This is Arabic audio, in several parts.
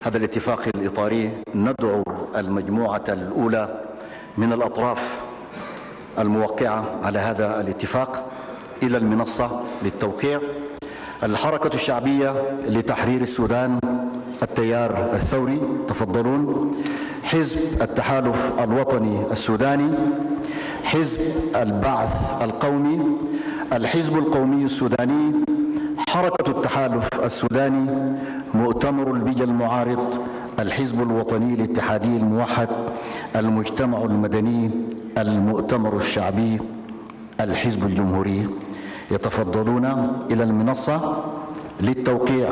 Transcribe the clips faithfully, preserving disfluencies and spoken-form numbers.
هذا الاتفاق الإطاري ندعو المجموعة الأولى من الأطراف الموقعة على هذا الاتفاق إلى المنصة للتوقيع. الحركة الشعبية لتحرير السودان، التيار الثوري، تفضلون. حزب التحالف الوطني السوداني، حزب البعث القومي، الحزب القومي السوداني، حركة التحالف السوداني، مؤتمر البيجا المعارض، الحزب الوطني الاتحادي الموحد، المجتمع المدني، المؤتمر الشعبي، الحزب الجمهوري. يتفضلون إلى المنصة للتوقيع.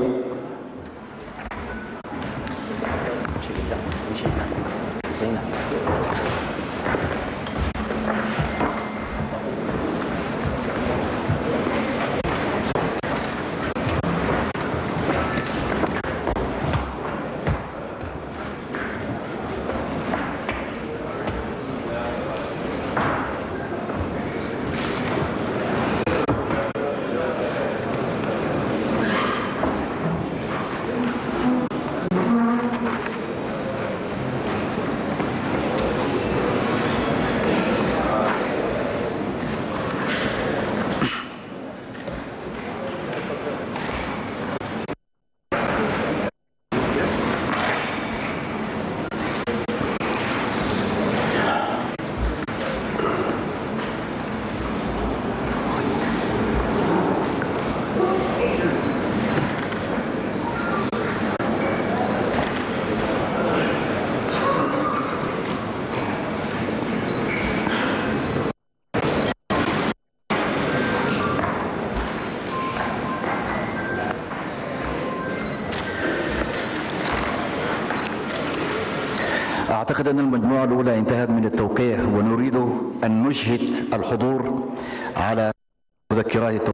أعتقد أن المجموعة الأولى انتهت من التوقيع، ونريد أن نشهد الحضور على مذكرات التوقيع.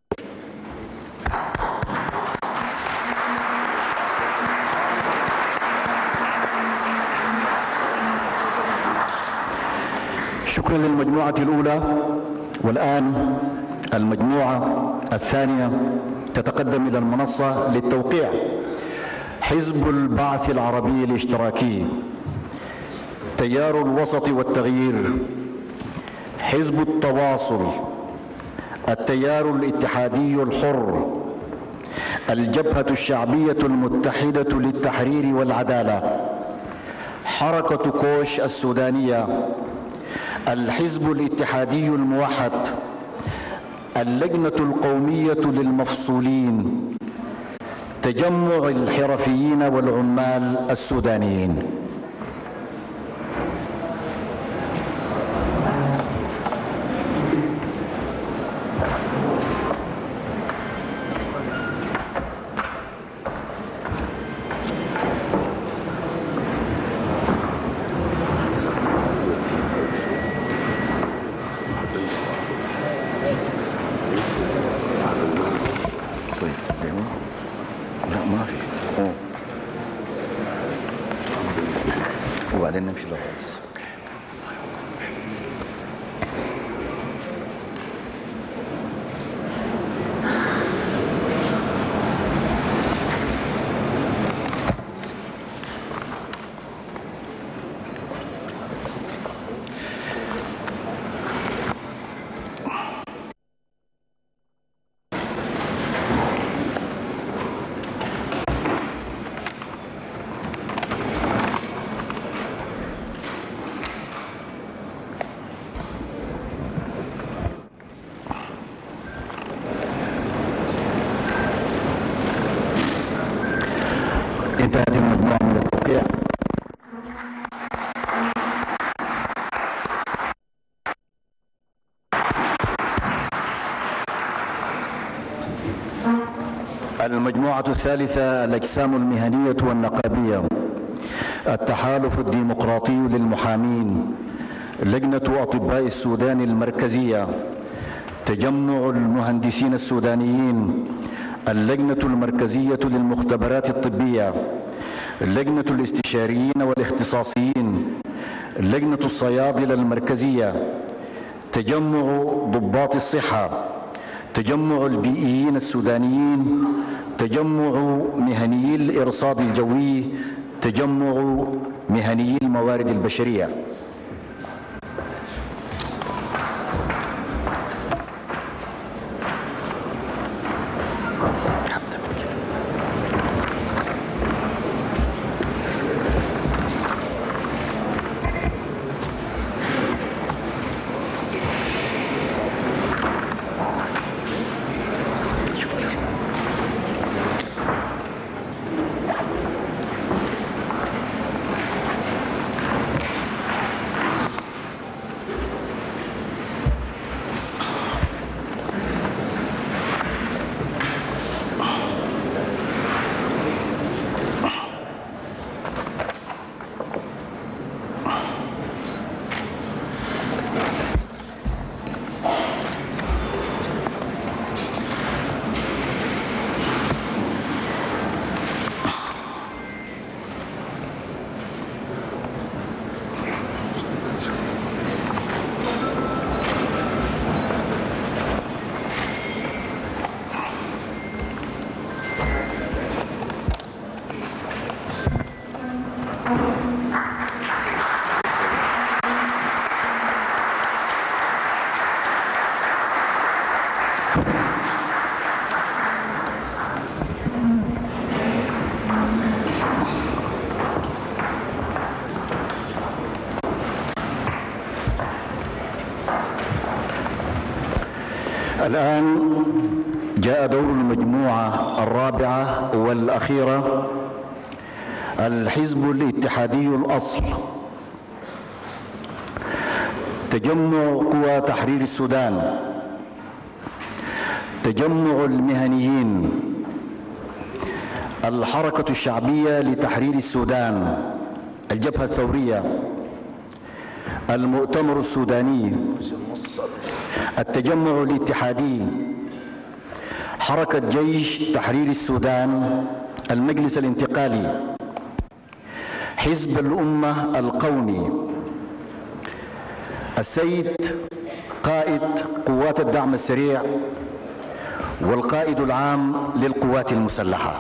شكرا للمجموعة الأولى. والآن المجموعة الثانية تتقدم إلى المنصة للتوقيع. حزب البعث العربي الاشتراكي، تيار الوسط والتغيير، حزب التواصل، التيار الاتحادي الحر، الجبهة الشعبية المتحدة للتحرير والعدالة، حركة كوش السودانية، الحزب الاتحادي الموحد، اللجنة القومية للمفصولين، تجمع الحرفيين والعمال السودانيين. وبعدين نمشي للرئيس. انتهت المجموعة من التوقيع. المجموعة الثالثة الأجسام المهنية والنقابية، التحالف الديمقراطي للمحامين، لجنة أطباء السودان المركزية، تجمع المهندسين السودانيين، اللجنة المركزية للمختبرات الطبية، لجنة الاستشاريين والاختصاصيين، لجنة الصيادلة المركزية، تجمع ضباط الصحة، تجمع البيئيين السودانيين، تجمع مهنيي الإرصاد الجوي، تجمع مهنيي الموارد البشرية. الآن جاء دور المجموعة الرابعة والأخيرة، الحزب الاتحادي الأصل، تجمع قوى تحرير السودان، تجمع المهنيين، الحركة الشعبية لتحرير السودان، الجبهة الثورية، المؤتمر السوداني، التجمع الاتحادي، حركة جيش تحرير السودان، المجلس الانتقالي، حزب الأمة القومي، السيد قائد قوات الدعم السريع والقائد العام للقوات المسلحة.